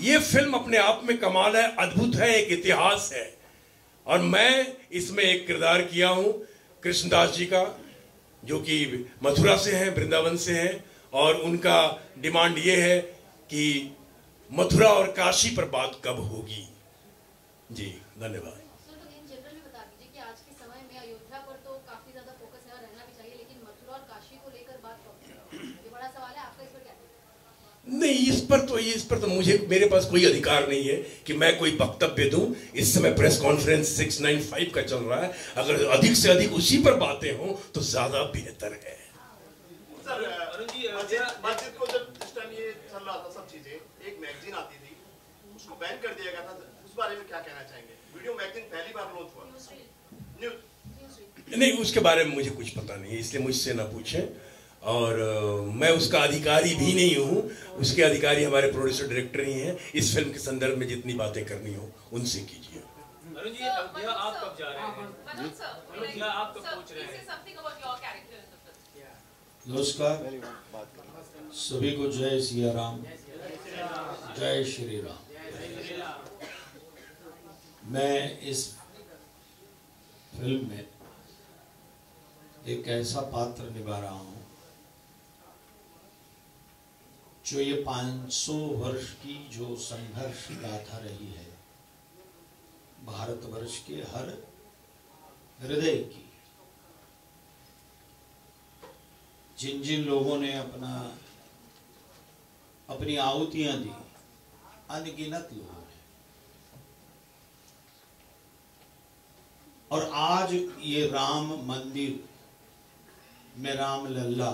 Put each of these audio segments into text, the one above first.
ये फिल्म अपने आप में कमाल है, अद्भुत है, एक इतिहास है। और मैं इसमें एक किरदार किया हूं कृष्णदास जी का, जो कि मथुरा से हैं, वृंदावन से हैं, और उनका डिमांड ये है कि मथुरा और काशी पर बात कब होगी। जी धन्यवाद। सर, तो इन जनरल में बता दीजिए कि आज के समय में अयोध्या पर तो काफी ज्यादा फोकस है और रहना भी चाहिए, लेकिन मथुरा और काशी को लेकर बात कब? ये बड़ा सवाल है, आपका इस पर क्या कहना है? नहीं, इस पर तो मेरे पास कोई अधिकार नहीं है कि मैं कोई वक्तव्य दूं। इस समय प्रेस कॉन्फ्रेंस 695 का चल रहा है, अगर अधिक से अधिक उसी पर बातें हों तो ज्यादा बेहतर है। सर, मस्जिद को जब इस टाइम ये चल रहा था सब चीजें, एक मैगजीन आती थी, उसको बैन कर दिया गया था, उस बारे में क्या कहना चाहेंगे? वीडियो मैगजीन पहली बार लॉन्च हुआ। नहीं, उसके बारे में मुझे कुछ पता नहीं, इसलिए मुझसे ना पूछें, और मैं उसका अधिकारी भी नहीं हूँ। उसके अधिकारी हमारे प्रोड्यूसर डायरेक्टर ही हैं। इस फिल्म के संदर्भ में जितनी बातें करनी हो उनसे कीजिए। अरुण जी, अयोध्या आप कब जा रहे हैं? अयोध्या आप कब पहुंच रहे हैं? नमस्कार सभी को, जय सिया राम, जय श्री राम। मैं इस फिल्म में एक ऐसा पात्र निभा रहा हूं जो ये 500 वर्ष की जो संघर्ष गाथा रही है भारतवर्ष के हर हृदय की, जिन जिन लोगों ने अपनी आहुतियां दी, अनगिनत लोगों ने, और आज ये राम मंदिर में राम लल्ला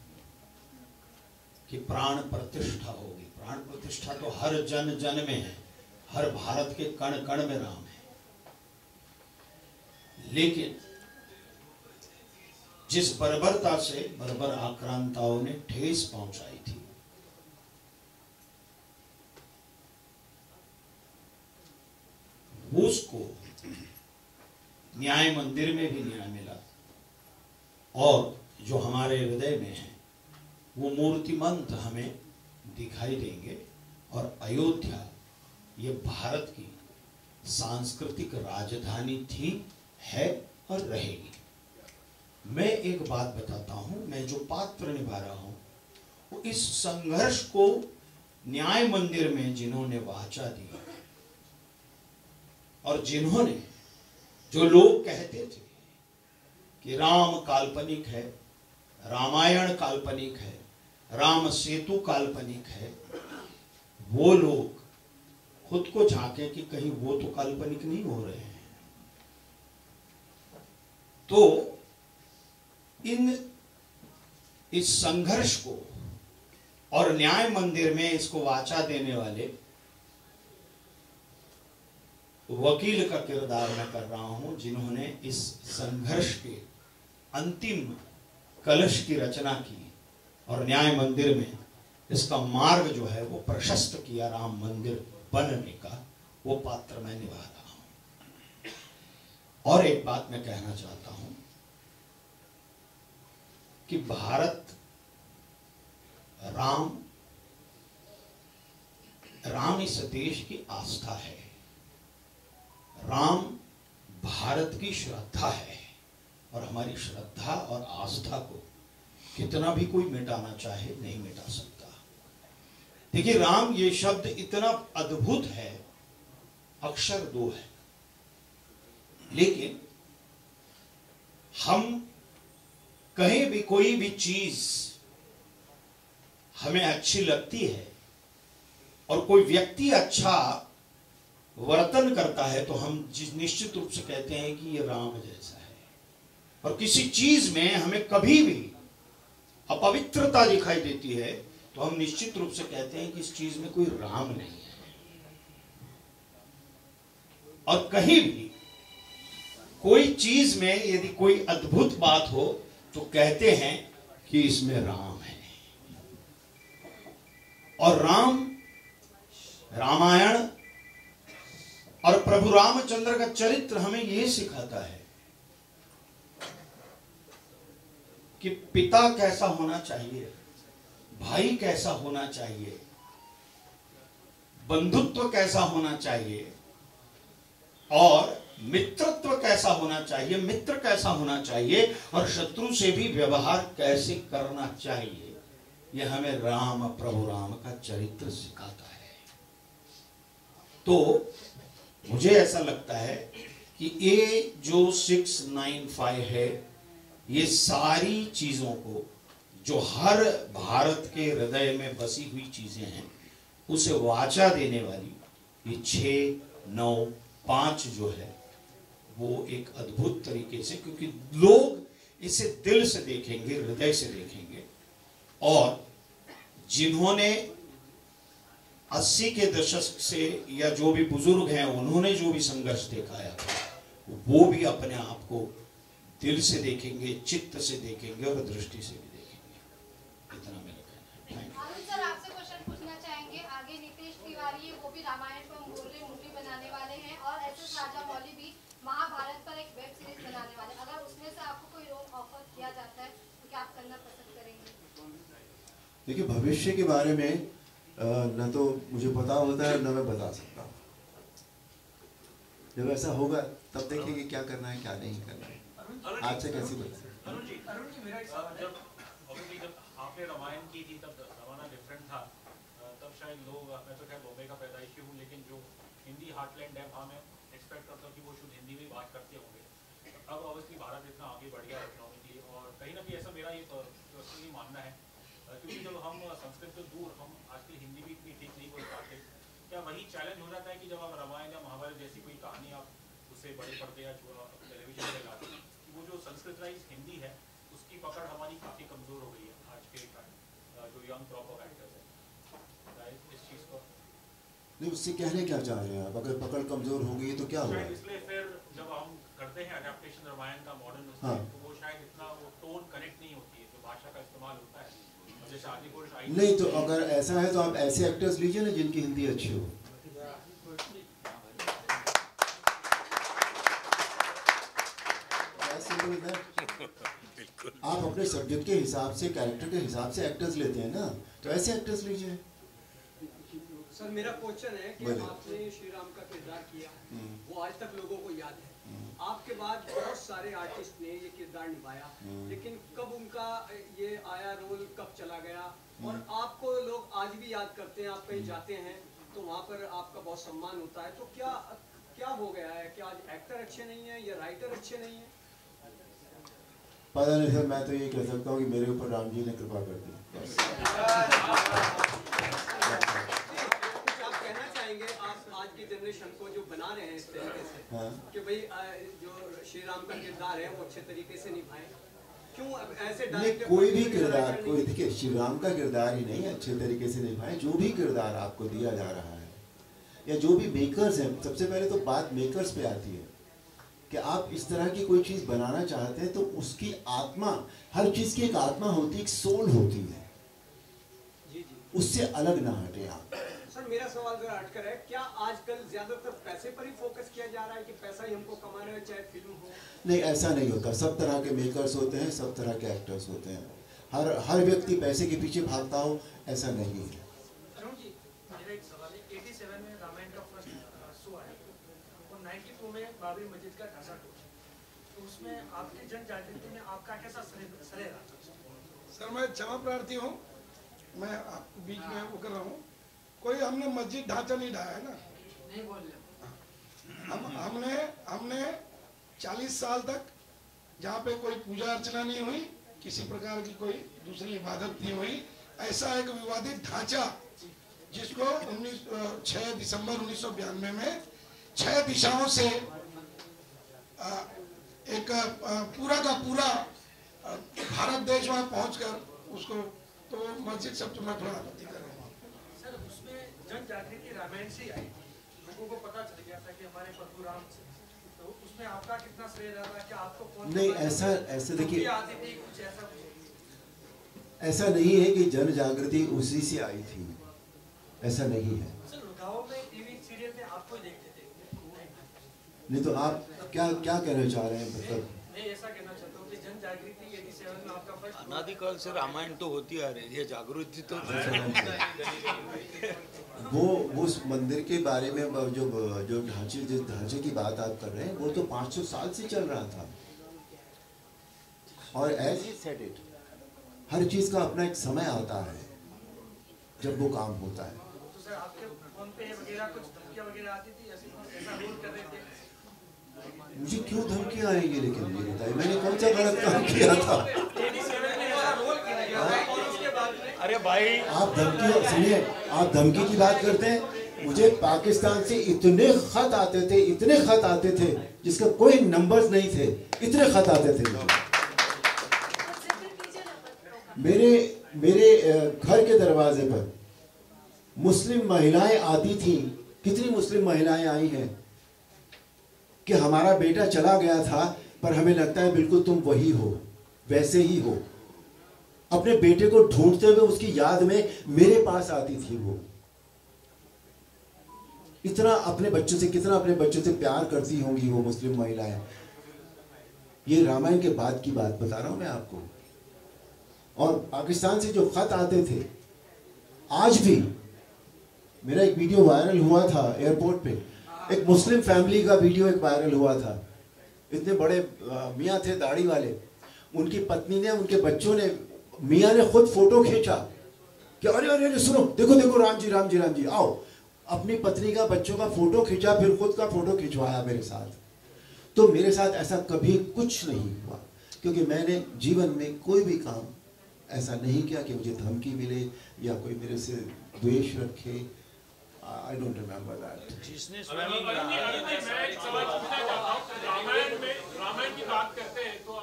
की प्राण प्रतिष्ठा होगी। प्राण प्रतिष्ठा तो हर जन जन में है, हर भारत के कण कण में राम है। लेकिन जिस बर्बरता से बर्बर आक्रांताओं ने ठेस पहुंचाई थी, उसको न्याय मंदिर में भी न्याय मिला, और जो हमारे हृदय में है वो मूर्तिमंत हमें दिखाई देंगे। और अयोध्या ये भारत की सांस्कृतिक राजधानी थी, है और रहेगी। मैं एक बात बताता हूं, मैं जो पात्र निभा रहा हूं वो इस संघर्ष को न्याय मंदिर में जिन्होंने वाचा दी, और जिन्होंने, जो लोग कहते थे कि राम काल्पनिक है, रामायण काल्पनिक है, राम सेतु काल्पनिक है, वो लोग खुद को झांके कि कहीं वो तो काल्पनिक नहीं हो रहे हैं। तो इस संघर्ष को और न्याय मंदिर में इसको वाचा देने वाले वकील का किरदार मैं कर रहा हूं, जिन्होंने इस संघर्ष के अंतिम कलश की रचना की और न्याय मंदिर में इसका मार्ग जो है वो प्रशस्त किया, राम मंदिर बनने का। वो पात्र मैं निभा रहा हूं। और एक बात मैं कहना चाहता हूं कि राम इस देश की आस्था है, राम भारत की श्रद्धा है, और हमारी श्रद्धा और आस्था को कितना भी कोई मिटाना चाहे नहीं मिटा सकता। देखिए, राम ये शब्द इतना अद्भुत है, अक्षर 2 है, लेकिन हम कहीं भी कोई भी चीज हमें अच्छी लगती है और कोई व्यक्ति अच्छा वर्तन करता है तो हम निश्चित रूप से कहते हैं कि ये राम जैसा है। और किसी चीज में हमें कभी भी अपवित्रता दिखाई देती है तो हम निश्चित रूप से कहते हैं कि इस चीज में कोई राम नहीं है। और कहीं भी कोई चीज में यदि कोई अद्भुत बात हो तो कहते हैं कि इसमें राम है। और रामायण और प्रभु रामचंद्र का चरित्र हमें यह सिखाता है कि पिता कैसा होना चाहिए, भाई कैसा होना चाहिए, बंधुत्व कैसा होना चाहिए और मित्रत्व कैसा होना चाहिए, मित्र कैसा होना चाहिए और शत्रु से भी व्यवहार कैसे करना चाहिए, यह हमें राम, प्रभु राम का चरित्र सिखाता है। तो मुझे ऐसा लगता है कि ये जो 695 है, ये सारी चीजों को, जो हर भारत के हृदय में बसी हुई चीजें हैं, उसे वाचा देने वाली ये 6, 9, 5 जो है, वो एक अद्भुत तरीके से, क्योंकि लोग इसे दिल से देखेंगे, हृदय से देखेंगे। और जिन्होंने 80 के दशक से, या जो भी बुजुर्ग हैं, उन्होंने जो भी संघर्ष दिखाया, वो भी अपने आप को दिल से देखेंगे, चित्त से देखेंगे और दृष्टि से भी देखेंगे। इतना मेरा कहना है। आनंद सर, आपसे क्वेश्चन पूछना चाहेंगे। आगे नीतीश तिवारी है, वो भी रामायण पर मूवी बनाने वाले हैं, और एस.एस. राजामौली भी महाभारत पर एक वेब सीरीज बनाने वाले। अगर उसमें से आपको कोई रोल ऑफर किया जाता है तो क्या आप करना पसंद करेंगे? देखिए, भविष्य के बारे में न तो मुझे पता होता है, न मैं बता सकता हूँ। जब ऐसा होगा तब देखेंगे क्या करना है, क्या नहीं करना है। आज से कैसे बताएं? अरुण जी मेरा जब आपने रामायण की थी तब जमाना डिफरेंट था। तब शायद लोग, मैं तो खैर बॉम्बे का पैदाइशी हूँ, लेकिन जो हिंदी हार्टलैंड है वहाँ मैं एक्सपेक्ट करता हूँ कि वो शुद्ध हिंदी में बात करते होंगे। अब ऑब्वियसली भारत इतना आगे बढ़ गया इकोनॉमिकली, और कहीं ना कहीं ऐसा मेरा ये पर्सनली मानना है, क्योंकि जब हम संस्कृत से दूर, हम आजकल हिंदी भी इतनी ठीक नहीं बोल पाते, क्या वही चैलेंज हो जाता है कि जब आप रामायण या महाभारत जैसी कोई कहानी आप उसे बड़े पर्दे या टेलीविजन में लाते हैं, वो जो संस्कृतराइज हिंदी है उसकी पकड़ हमारी काफ़ी कमज़ोर हो गई है आज के जो यंग क्रॉप ऑफ एक्टर्स है इस चीज़ को। नहीं, उससे कहने क्या चाह रहे हैं आप? अगर पकड़ कमजोर हो गई तो क्या होगा? इसलिए फिर जब हम करते हैं अडेप्टेशन रामायण का मॉडर्न, हाँ। तो वो शायद इतना वो टोन कनेक्ट नहीं होती है, जो भाषा का इस्तेमाल होता है। जैसे आदिपुरुष नहीं, तो अगर ऐसा है तो आप ऐसे एक्टर्स लीजिए ना जिनकी हिंदी अच्छी हो। आप अपने सब्जेक्ट के हिसाब से, कैरेक्टर के हिसाब से एक्टर्स लेते हैं ना, तो ऐसे एक्टर्स लीजिए। सर, मेरा क्वेश्चन है कि आपने श्री राम का किरदार किया, वो आज तक लोगों को याद है। आपके बाद बहुत सारे आर्टिस्ट ने ये किरदार निभाया, लेकिन कब उनका ये आया रोल, कब चला गया, और आपको लोग आज भी याद करते हैं। आप कहीं जाते हैं तो वहाँ पर आपका बहुत सम्मान होता है, तो क्या हो गया है? क्या आज एक्टर अच्छे नहीं है या राइटर अच्छे नहीं है? पता नहीं सर, मैं तो ये कह सकता हूँ कि मेरे ऊपर राम जी ने कृपा कर दी। कुछ आप कहना चाहेंगे आप आज की जनरेशन को जो बना रहे हैं इस तरीके से, हाँ। कि भाई जो श्री राम का किरदार है वो अच्छे तरीके से निभाएं? क्यों ऐसे नहीं, कोई भी किरदार, कोई देखिए, श्री राम का किरदार ही नहीं अच्छे तरीके से निभाएं। जो भी किरदार आपको दिया जा रहा है, या जो भी मेकर्स हैं, सबसे पहले तो बात मेकर्स पे आती है कि आप इस तरह की कोई चीज़ बनाना चाहते हैं तो उसकी आत्मा, हर चीज़ की एक आत्मा होती है, एक सोल होती है, उससे अलग ना हटे आप। सर, मेरा सवाल जरा हटकर है, क्या आजकल ज्यादातर पैसे पर ही फोकस किया जा रहा है कि पैसा ही हमको कमाना है, चाहे फिल्म हो? नहीं, ऐसा नहीं होता। सब तरह के मेकर्स होते हैं, सब तरह के एक्टर्स होते हैं। हर व्यक्ति पैसे के पीछे भागता हो, ऐसा नहीं है। अरुण जी, मेरा एक सवाल है। 87 में रामायण का फर्स्ट शो आया और 92 में बाबरी मस्जिद का ढांचा टूटा, तो उसमें आपकी जन जागृति में आपका कैसा श्रेय रहा? सर, मैं क्षमा प्रार्थी हूँ, मैं बीच में वो कर रहा हूँ। कोई हमने मस्जिद ढांचा नहीं ढाया है ना, नहीं बोल रहे। हमने 40 साल तक जहाँ पे कोई पूजा अर्चना नहीं हुई, किसी प्रकार की कोई दूसरी इबादत नहीं हुई, ऐसा एक विवादित ढांचा जिसको 6 दिसंबर 1992 में 6 दिशाओं से एक पूरा का पूरा भारत देश वहाँ पहुंचकर उसको, तो मस्जिद सब मैं थोड़ा आपत्ति कर रहा हूँ। सर, उसमें जन जागृति रामायण से ही आई, लोगों को पता चल गया था कि हमारे प्रभु राम से, तो उसमें आपका कितना श्रेय रहा है? कि आपको कौन नहीं, ऐसा देखिए, कुछ ऐसा नहीं है कि जन जागृति उसी से आई थी, ऐसा नहीं है। सर, गाँव में टीवी सीरियल में आपको ही देखते थे। नहीं तो आप क्या कहना चाह रहे हैं? मतलब मैं ऐसा कहना चाहता हूँ कि जन जागृति 87 में आपका फर्स्ट अनादिकाल से रामायण तो होती आ रही है, जागृति तो वो उस मंदिर के बारे में जो जिस ढांचे की बात आप कर रहे हैं वो तो 500 साल से चल रहा था। और एज ही सेड इट, हर चीज का अपना एक समय आता है जब वो काम होता है। तो सर आपके फोन पे वगैरह कुछ धमकियां वगैरह आती थी, ऐसा रोल कर रहे थे? मुझे क्यों धमकियां आएंगी? लेकिन ये बताइए मैंने कौन सा गलत काम किया था? अरे भाई आप धमकी सुनिए, आप धमकी की बात करते हैं। मुझे पाकिस्तान से इतने खत आते थे जिसका कोई नंबर्स नहीं थे, इतने खत आते थे मुझे। मेरे घर के दरवाजे पर मुस्लिम महिलाएं आती थी। कितनी मुस्लिम महिलाएं आई हैं कि हमारा बेटा चला गया था पर हमें लगता है बिल्कुल तुम वही हो, वैसे ही हो। अपने बेटे को ढूंढते हुए उसकी याद में मेरे पास आती थी वो। कितना अपने बच्चों से प्यार करती होंगी वो मुस्लिम महिलाएं। ये रामायण के बाद की बात बता रहा हूं मैं आपको। और पाकिस्तान से जो खत आते थे, आज भी मेरा एक वीडियो वायरल हुआ था एयरपोर्ट पे, एक मुस्लिम फैमिली का वीडियो एक वायरल हुआ था। इतने बड़े मियाँ थे दाढ़ी वाले, उनकी पत्नी ने, उनके बच्चों ने, मियाँ ने खुद फोटो खींचा कि अरे अरे अरे सुनो, देखो देखो राम जी आओ। अपनी पत्नी का, बच्चों का फोटो खींचा, फिर खुद का फोटो खिंचवाया मेरे साथ। तो मेरे साथ ऐसा कभी कुछ नहीं हुआ, क्योंकि मैंने जीवन में कोई भी काम ऐसा नहीं किया कि मुझे धमकी मिले या कोई मेरे से द्वेष रखे। I don't remember that. जिसने रामायण की बात करते हैं तो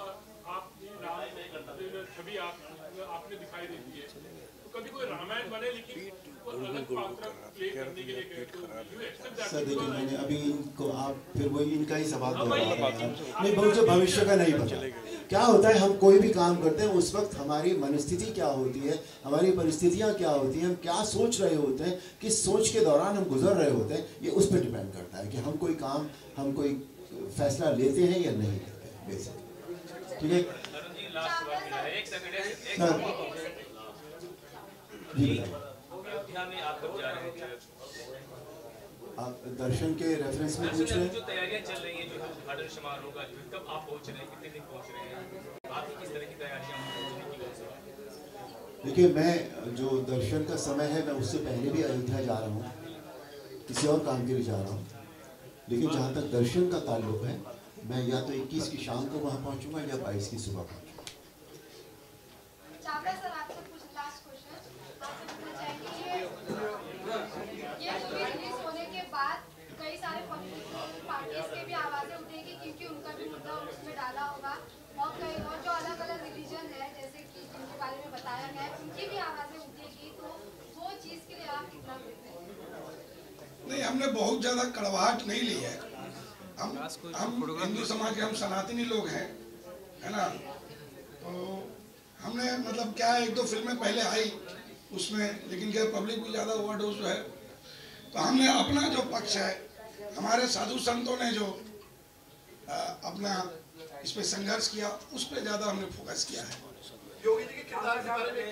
छवि आपने दिखाई देती है, तो कभी कोई रामायण बने लेकिन अलग पात्र प्ले करने के लिए गए तो सर देखिए, मैंने अभी इनको आप फिर वही इनका ही सवाल नहीं, मुझे भविष्य का नहीं पता क्या होता है। हम कोई भी काम करते हैं उस वक्त हमारी मनस्थिति क्या होती है, हमारी परिस्थितियाँ क्या होती हैं, हम क्या सोच रहे होते हैं, किस सोच के दौरान हम गुजर रहे होते हैं, ये उस पर डिपेंड करता है कि हम कोई फैसला लेते हैं या नहीं लेते हैं। बेसिक ठीक है आप दर्शन के रेफरेंस में पूछ रहे हैं? जो तैयारियां चल रही हैं, जो उद्घाटन समारोह का, कब आप पहुंच रहे हैं, कितने दिन पहुंच रहे हैं, बाकी किस तरह की तैयारियां? देखिए, मैं जो दर्शन का समय है मैं उससे पहले भी अयोध्या जा रहा हूँ, किसी और काम के लिए जा रहा हूँ। लेकिन जहाँ तक दर्शन का ताल्लुक है, मैं या तो 21 की शाम को वहाँ पहुँचूंगा या 22 की सुबह पहुँचूंगा। ये मूवी रिलीज होने के बाद कई सारे पॉलिटिकल पार्टीज के भी आवाजें उठेगी, क्योंकि उनका भी मुद्दा उसमें डाला होगा, और कई और जो अलग अलग रिलीजन है जैसे कि जिनके बारे में बताया गया है, उनकी भी आवाजें उठेगी। तो वो चीज के लिए आप कितना नहीं, हमने बहुत ज्यादा कड़वाहट नहीं ली है। हम हिंदू समाज के, हम सनातनी लोग हैं, है ना। तो हमने मतलब क्या है, 1-2 फिल्में पहले आई उसमें, लेकिन क्या पब्लिक भी ज्यादा ओवरडोज है। तो हमने अपना जो पक्ष है, हमारे साधु संतों ने जो अपना इस पे संघर्ष किया, उस पे ज्यादा हमने फोकस किया है। योगी जी के किरदार के बारे में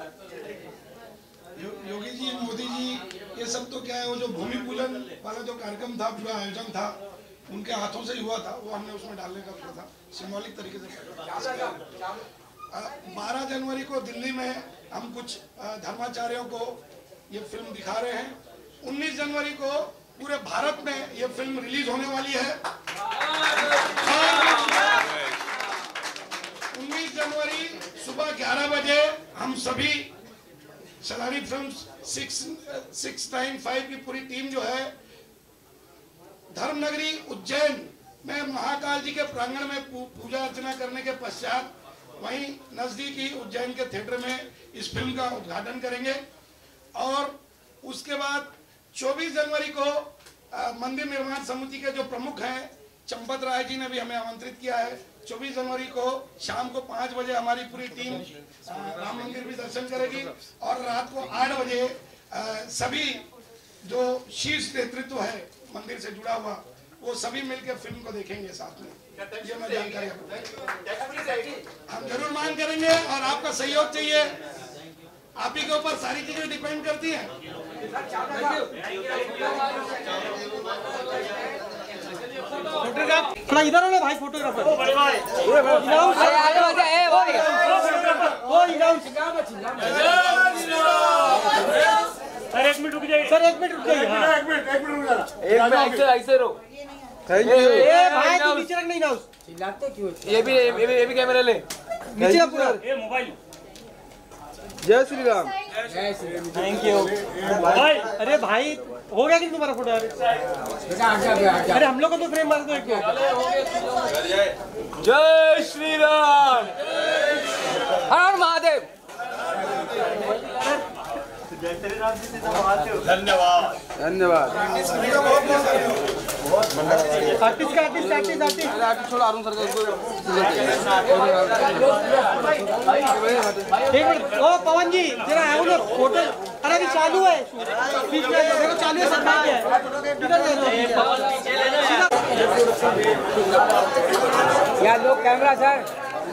योगी जी, मोदी जी, ये सब तो क्या है, वो जो भूमि पूजन वाला जो कार्यक्रम था, पूरा आयोजन था, उनके हाथों से हुआ था, वो हमने उसमें डालने का सोचा था, सिंबॉलिक तरीके से। 12 जनवरी को दिल्ली में हम कुछ धर्माचार्यों को ये फिल्म दिखा रहे हैं। 19 जनवरी को पूरे भारत में ये फिल्म रिलीज होने वाली है। 19 जनवरी सुबह 11 बजे हम सभी सलारी फिल्म्स 695 की पूरी टीम जो है, धर्मनगरी उज्जैन में महाकाल जी के प्रांगण में पूजा अर्चना करने के पश्चात वहीं नजदीकी उज्जैन के थिएटर में इस फिल्म का उद्घाटन करेंगे। और उसके बाद 24 जनवरी को मंदिर निर्माण समिति के जो प्रमुख हैं चंपत राय जी ने भी हमें आमंत्रित किया है। 24 जनवरी को शाम को 5 बजे हमारी पूरी टीम राम मंदिर भी दर्शन करेगी, और रात को 8 बजे सभी जो शीर्ष नेतृत्व है मंदिर से जुड़ा हुआ, वो सभी मिलकर फिल्म को देखेंगे साथ में। ये मैं जानकारी हम जरूर मांग करेंगे और आपका सहयोग चाहिए। आप ही के ऊपर सारी चीजें डिपेंड करती हैं। फोटोग्राफ थोड़ा इधर हो भाई, फोटोग्राफर सर 1 मिनट रुक जाइए, सर 1 मिनट रुक जाइए। हाँ। एक मिनट ऐसे रहो। Thank you. ए भाई तू नीचे रख नहीं ना, चिल्लाते क्यों? ये भी कैमरा ले नीचे पूरा। ये मोबाइल। जय श्री राम। जय श्री राम। थैंक यू भाई। अरे भाई हो गया कि तुम्हारा फोटो? अरे हम लोग को तो फ्रेम मार दो एक। जय श्री राम। हर हर महादेव। धन्यवाद धन्यवाद। आर्टिस्ट छोड़ो अरुण सर का। एक मिनट। ओ पवन जी जरा आओ ना, फोटो अरे अभी चालू है, देखो चालू है, सर है यार लोग कैमरा सर।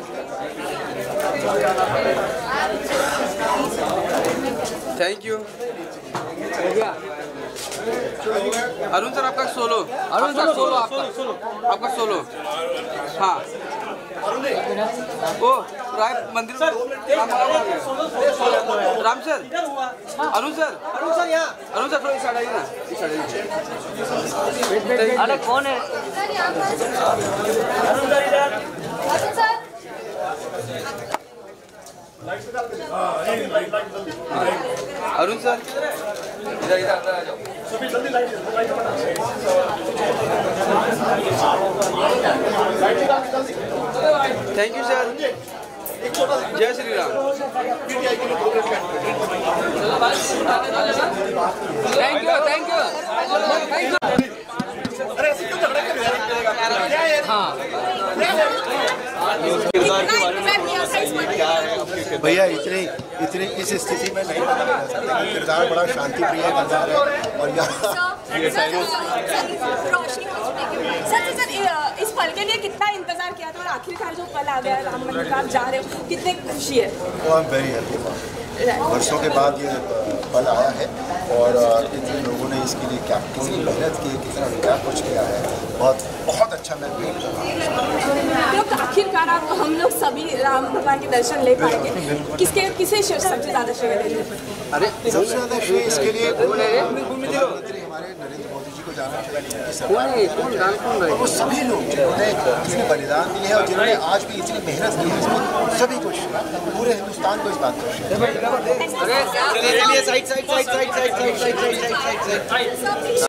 Thank you. हो गया अरुण सर आपका सोलो। अरुण सर सोलो आपका सोलो। हाँ ओ राय मंदिर राम सर। अरुण सर यहाँ। अरुण सर थोड़ा इस साइड आइए ना, इस साइड। अरे कौन है? अरुण सर इधर इधर अंदर आ जाओ। Thank you sir. जय Shri Ram. Thank you thank you. हाँ भैया इतने इस स्थिति में नहीं बता सकते। किरदार बड़ा शांति प्रिय किरदार है और सर इस पल के लिए कितना इंतजार किया था और आखिरकार जो पल आ गया राम मंदिर का आप जा रहे हो, कितने खुशी है? I am very happy. वर्षों के बाद ये पल आया है और इतने लोगों ने इसके लिए क्या कितनी मेहनत की, कितना क्या कुछ किया है। बहुत अच्छा मैं वेट कर रहा हूँ। तो आखिरकार आप हम लोग सभी राम भगवान के दर्शन ले पाएंगे। किसे सबसे ज़्यादा श्रेय देंगे? अरे सबसे ज़्यादा श्रेय इसके लिए प्रधानमंत्री हमारे नरेंद्र मोदी जी को जाना चाहिए। वो सभी लोग जिन्होंने इसमें बलिदान दिए हैं और जिन्होंने आज भी इतनी मेहनत की है, इसमें सभी को पूरे हिंदुस्तान को इस बात को